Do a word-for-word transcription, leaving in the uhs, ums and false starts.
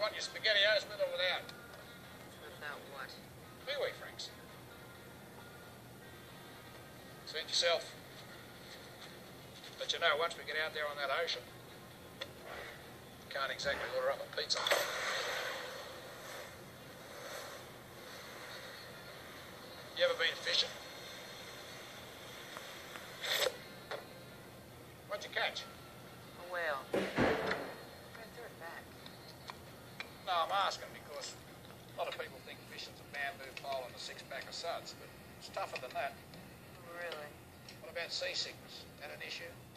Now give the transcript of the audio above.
want your SpaghettiOs with or without? Without what? Kiwi, Franks. Suit yourself. But you know, once we get out there on that ocean, can't exactly order up a pizza. You ever been fishing? What'd you catch? A whale. I threw it back. No, I'm asking because a lot of people think fishing's a bamboo pole and a six-pack of suds, but it's tougher than that. Really? What about seasickness? Is that an issue?